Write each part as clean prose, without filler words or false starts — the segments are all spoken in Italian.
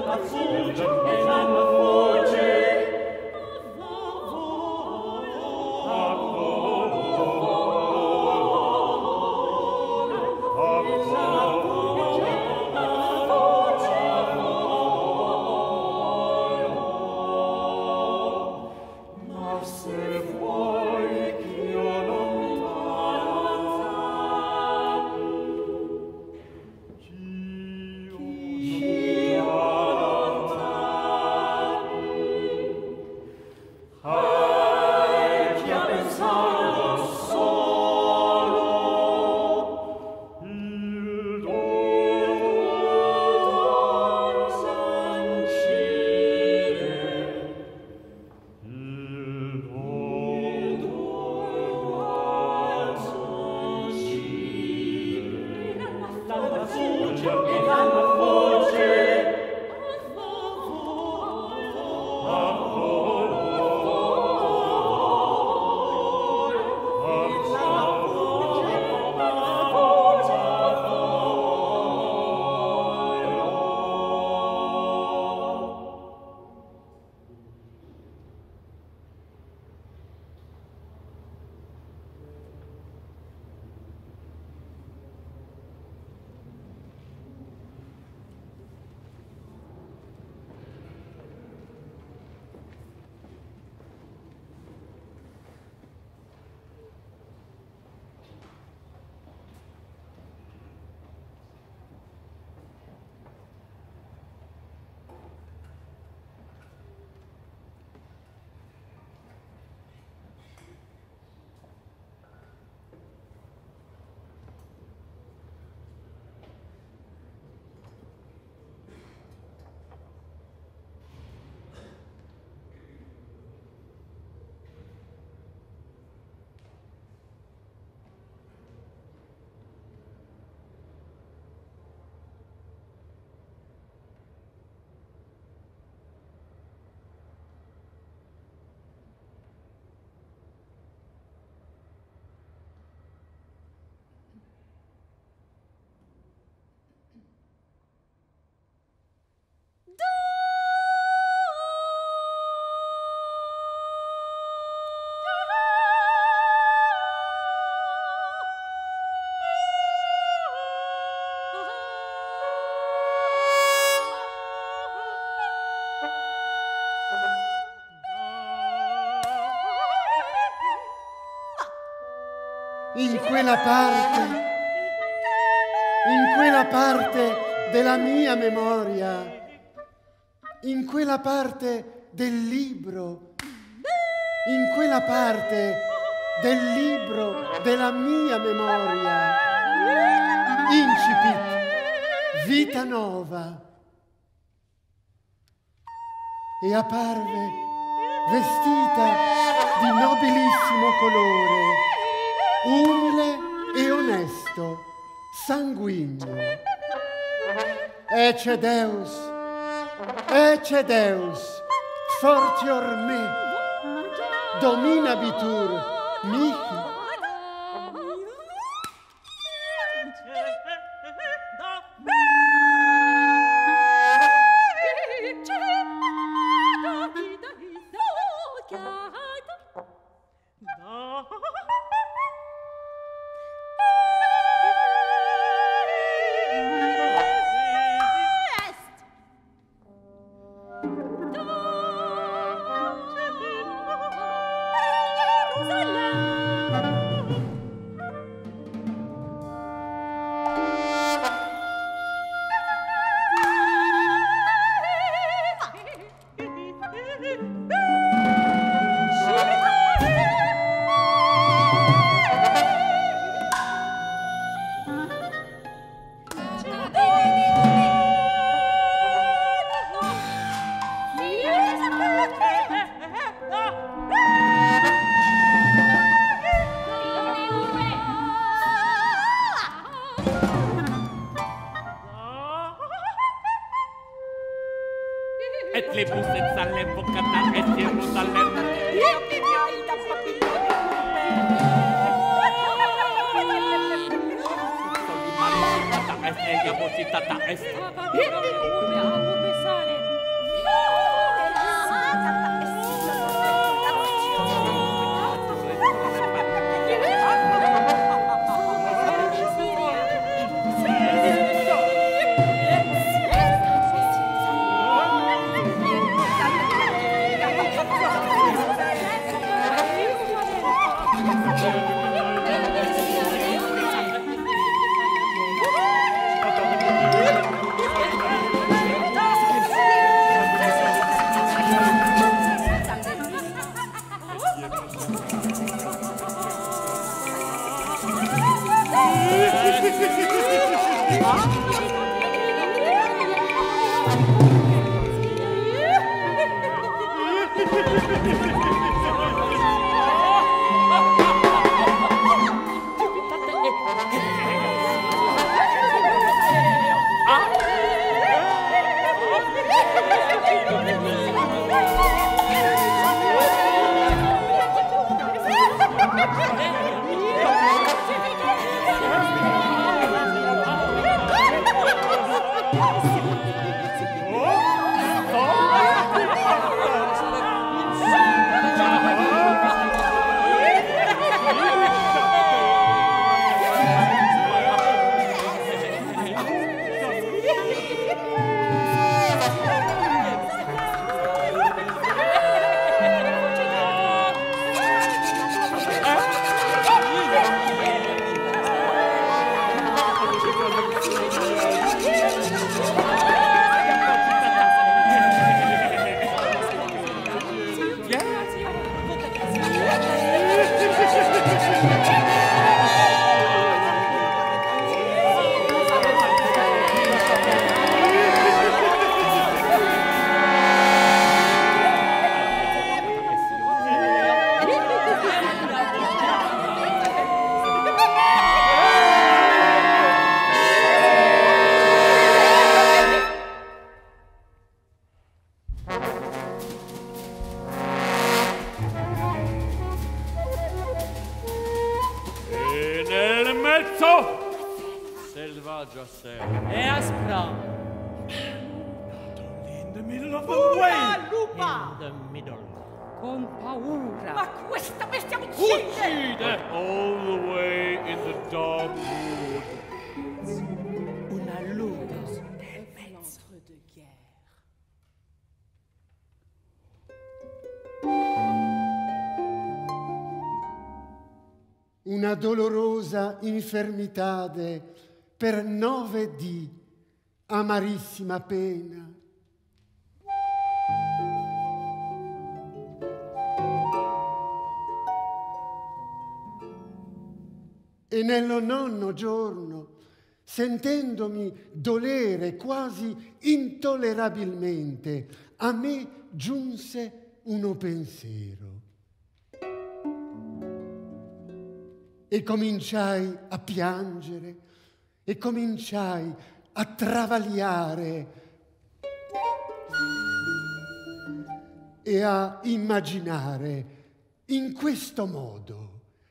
in quella parte della mia memoria, in quella parte del libro, in quella parte del libro della mia memoria, incipit, vita nova, e apparve vestita di nobilissimo colore, umile e onesto, sanguigno. Ecce Deus, fortior me, dominabitur mihi. Et lebus et salem vocata et Jerusalem. Solimar est ella vocitata est. Urbe sane. Selvaggia sei. E aspra. In the middle of the way. Lupa! In the middle. Con paura. Ma questa bestia uccide! Uccide! All the way in the dark wood. Una luz nel mezzo de guerre. Una dolorosa infermitade per 9 dì, amarissima pena. E nello 9° giorno, sentendomi dolere quasi intollerabilmente, a me giunse uno pensiero. E cominciai a piangere, e cominciai a travagliare e a immaginare in questo modo.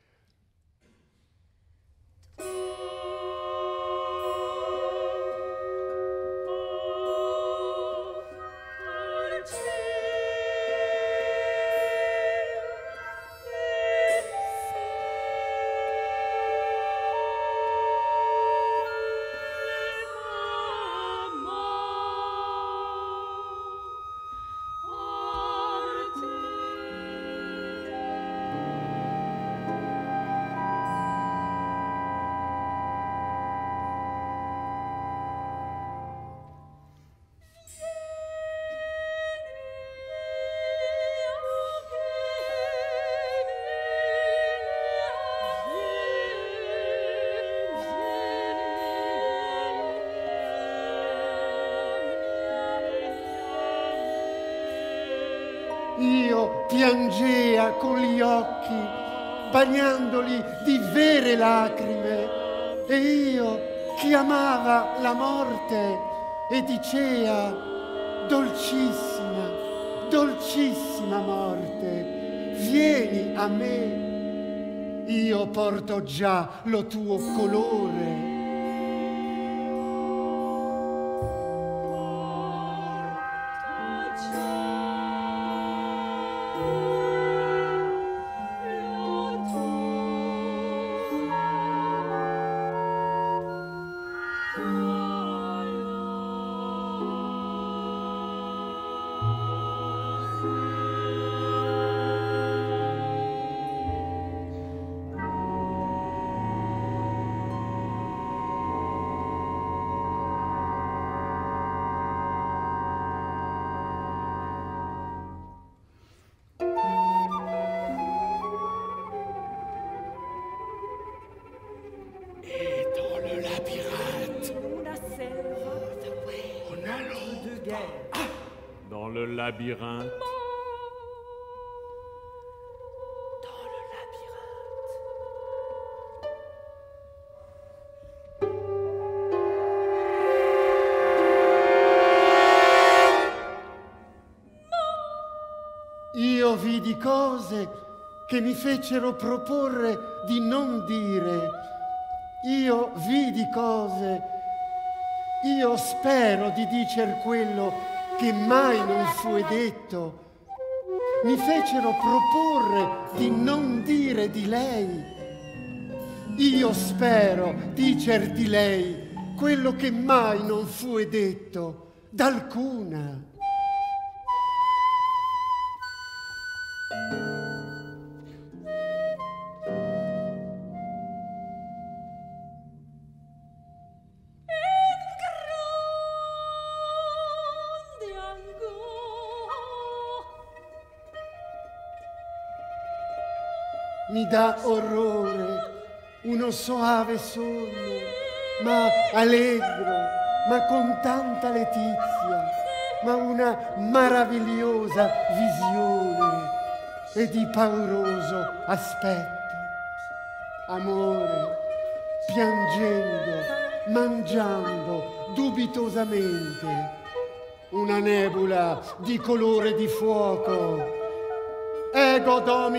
Io piangea con gli occhi, bagnandoli di vere lacrime, e io chiamava la morte e dicea: dolcissima, dolcissima morte, vieni a me, io porto già lo tuo colore. vulgaire. Dans le labyrinthe. Dans le labyrinthe. Io vidi cose che mi fecero proporre di non dire. Io vidi cose. Io spero di dicer quello che mai non fu detto. Mi fecero proporre di non dire di lei. Io spero dicer di lei quello che mai non fu detto d'alcuna. Mi dà orrore uno soave sonno, ma allegro, ma con tanta letizia, ma una maravigliosa visione e di pauroso aspetto. Amore, piangendo, mangiando dubitosamente, una nebula di colore di fuoco. Ego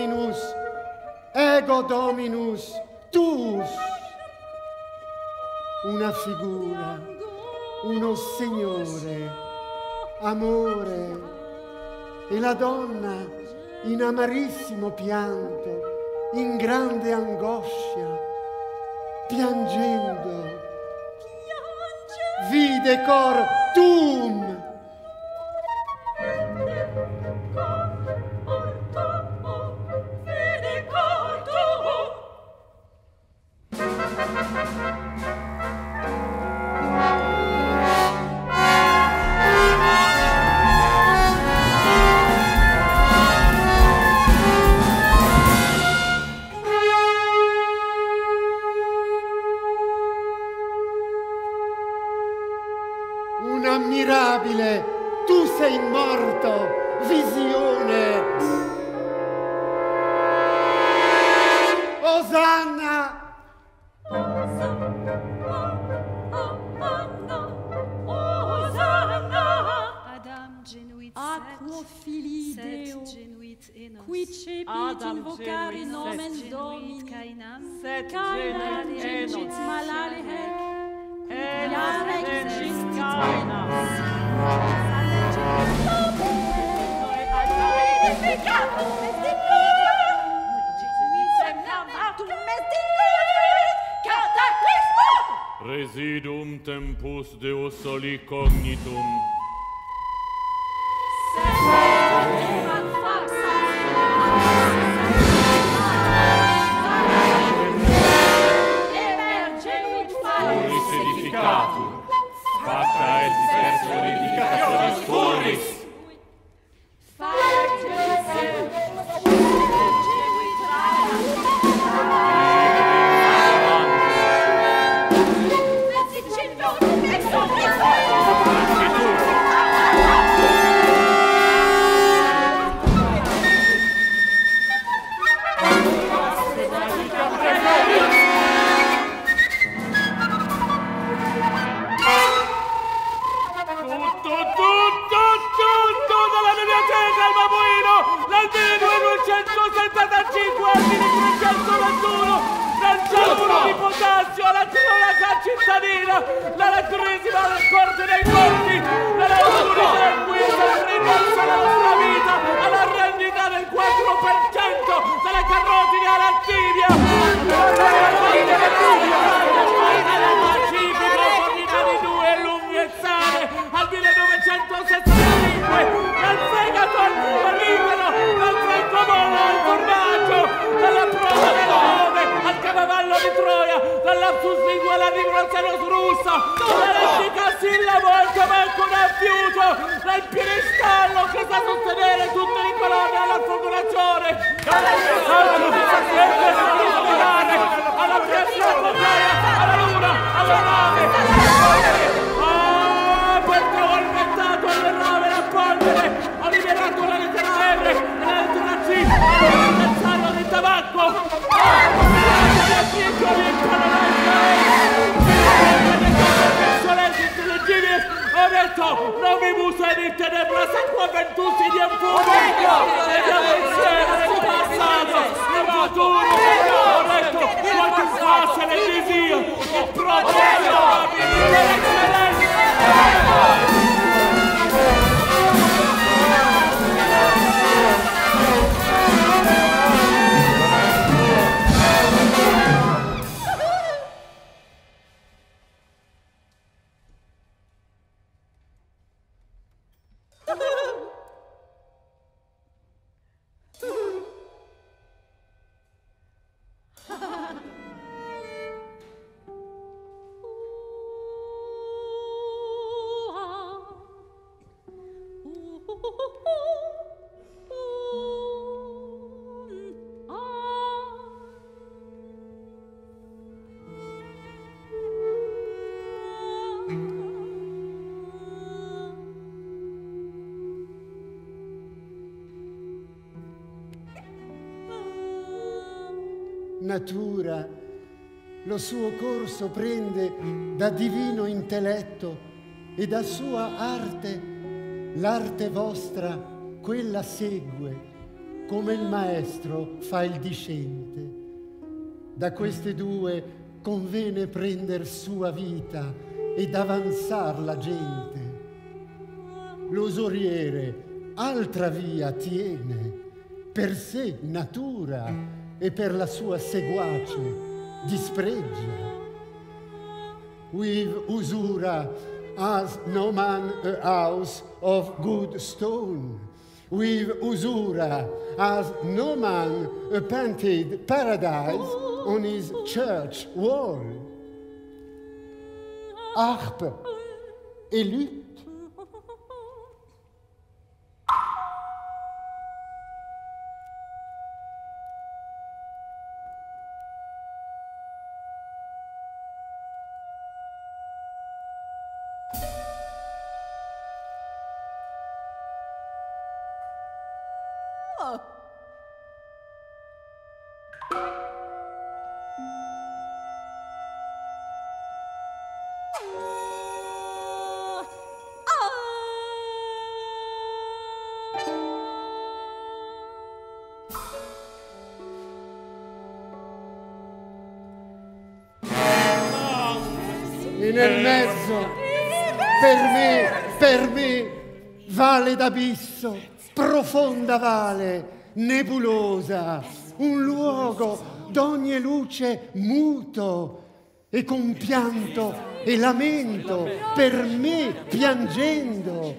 Dominus, tuus. Una figura, uno Signore, amore, e la donna in amarissimo pianto, in grande angoscia, piangendo. Vide cor tuum. Un'ammirabile, tu sei morto, visione. Osanna! Adam genuit Aquo filii set Deo, genuit enos. qui cepit Adam invocare genuit nomen set Domini, Cainam. Set Cainam genuit gengit enos. malare hec, Enos Iarec genis gengit Cainam. Residuum tempus Deus soli cognitum. Furis edificatur. Facta est per solidificationis furis. Tutto dalla biblioteca al babuino, dal 1275 al 1321, dal cialuno di potassio alla cronaca cittadina, dalla turisima alla corte dei conti, dalla comunità in cui si rimbalza la nostra vita, alla rendita del 4%, dalle carrotine all'attivia, alla pacifica fornita di 2 lunghezze al 1965, dal fegato al parigolo, dal francobollo al formaggio, dalla prova del 9 al cavallo di Troia, dall'apsus lingua alla rivoluzione russa, dall'antica sillabo al cavalco da fiuto, dal piedistallo che sa sostenere tutte le colonne alla formulazione, alla piazza alla luna, alla nave, per tormentato al Novimus in tenebras qua ventusi di fumo. Vediamo insieme nel passato, nel futuro. Ho detto, qualche fase nel desio, il proprio Natura, lo suo corso prende da divino intelletto e da sua arte, l'arte vostra, quella segue, come il maestro fa il discente. Da queste due convene prender sua vita ed avanzar la gente. L'usuriere altra via tiene, per sé natura, e per la sua seguace dispregia. With usura has no man a house of good stone. With usura has no man a painted paradise on his church wall. Harpe et lutte. E nel mezzo, per me, vale d'abisso, profonda vale, nebulosa, un luogo d'ogni luce muto, e con pianto e lamento, per me piangendo.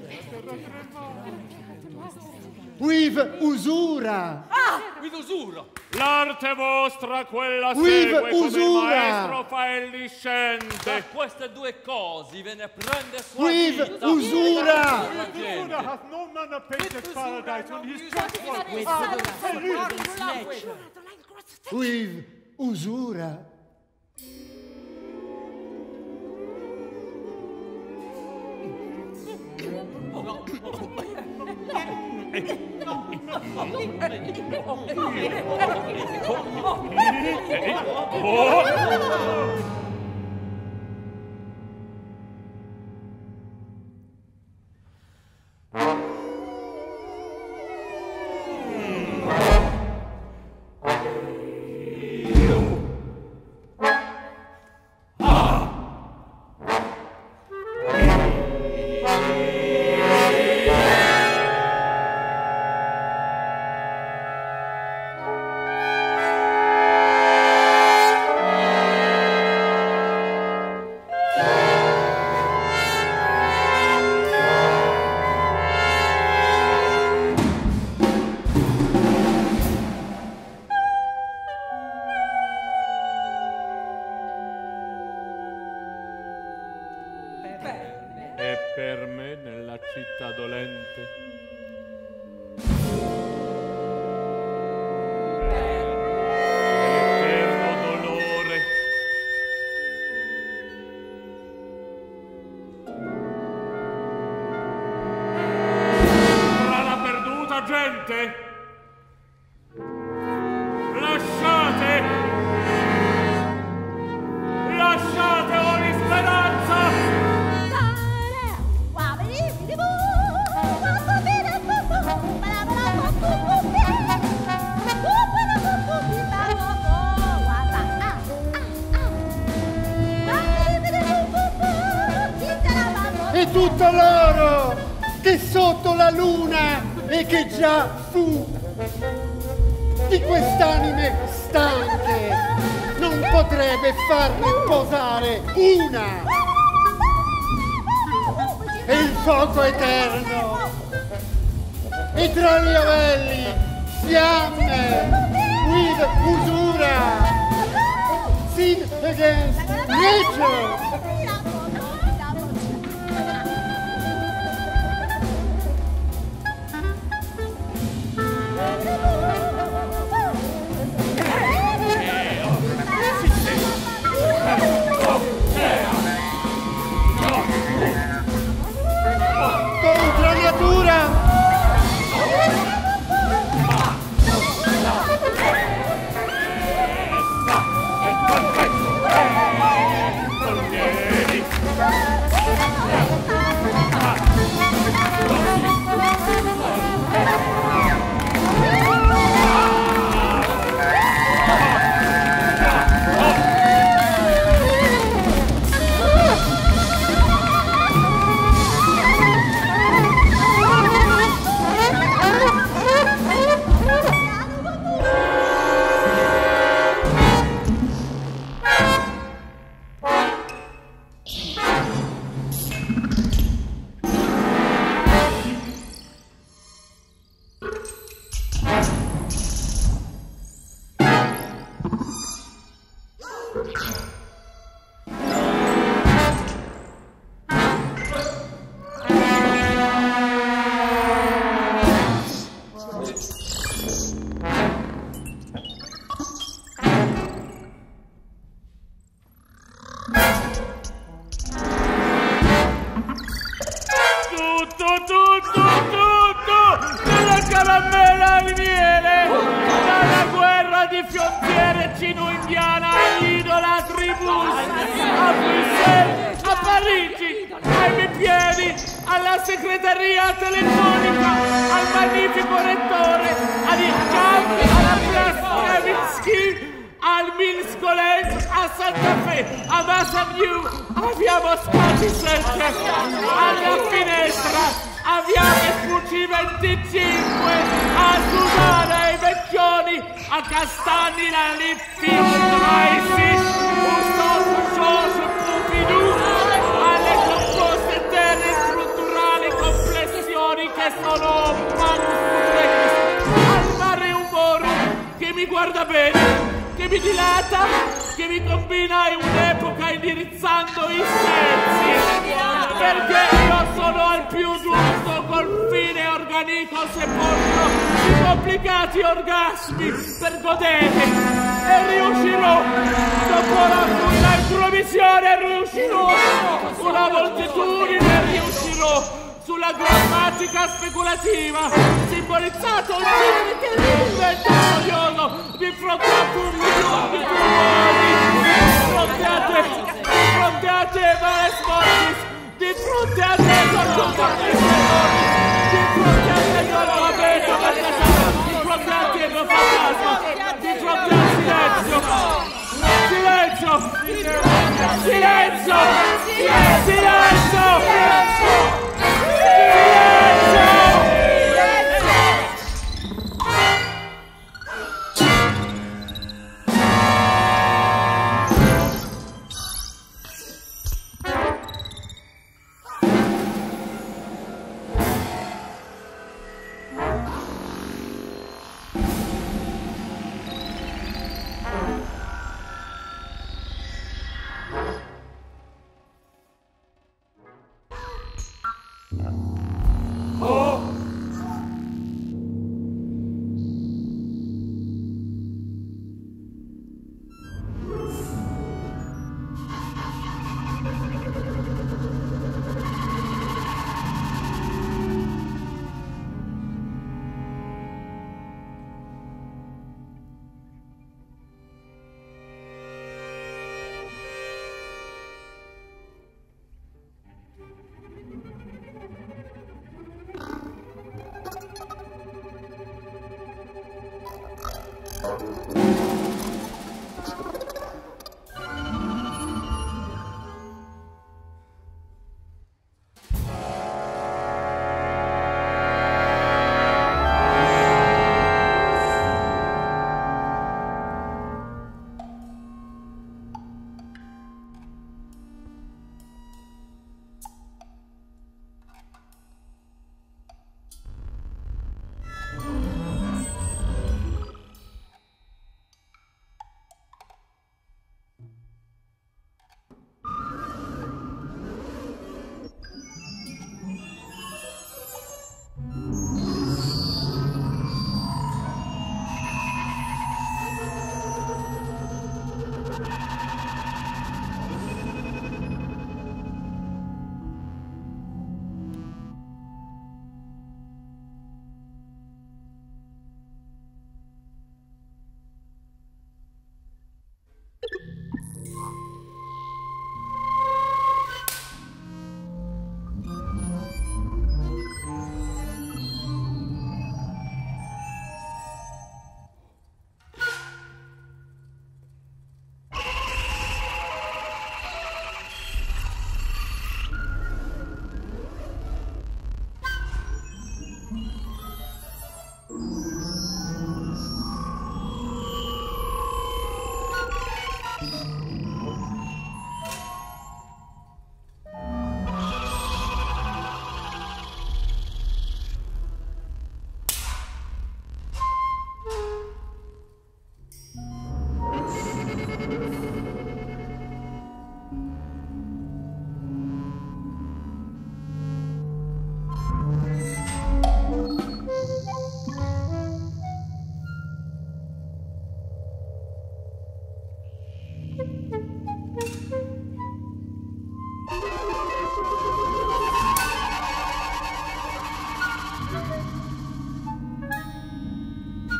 With usura. With usura. L'arte vostra quella With segue come il usura. maestro fa il discente. Da queste due cose ve ne prende sua With vita. usura. La gente. hath no man a painted paradise on his church wall. With usura. E per me nella città dolente l'eterno dolore tra la perduta gente. Lasciate ogni speranza. sotto l'oro, che sotto la luna e che già fu. Di quest'anime stanche non potrebbe farne posare una. E il fuoco eterno, e tra gli avelli fiamme, with usura, sin against nature. Contra natura.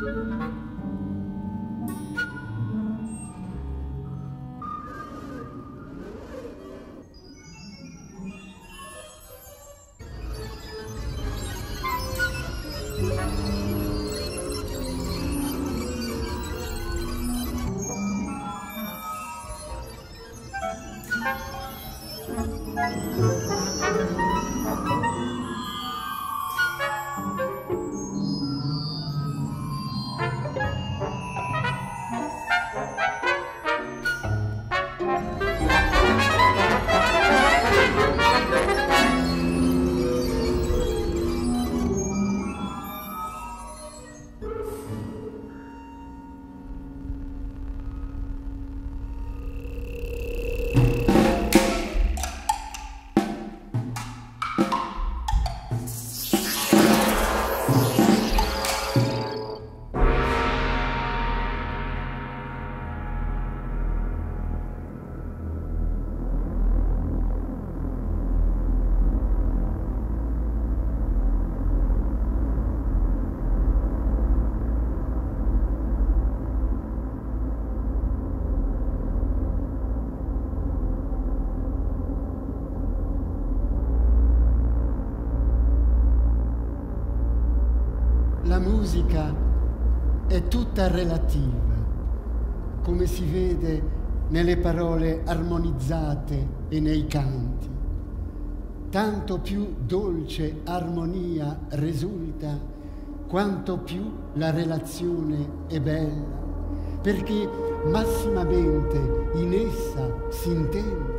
La musica è tutta relativa, come si vede nelle parole armonizzate e nei canti. Tanto più dolce armonia risulta, quanto più la relazione è bella, perché massimamente in essa si intende.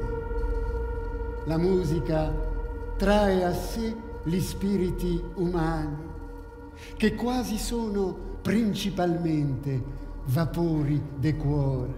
La musica trae a sé gli spiriti umani, che quasi sono principalmente vapori de cuore,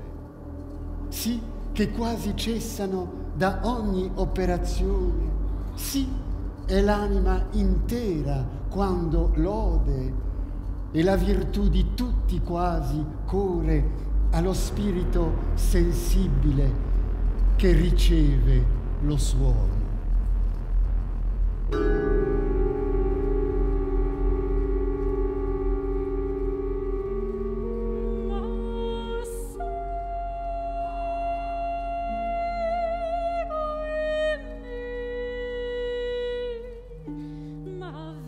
sì che quasi cessano da ogni operazione, sì è l'anima intera quando lode, e la virtù di tutti quasi corre allo spirito sensibile che riceve lo suono. Ma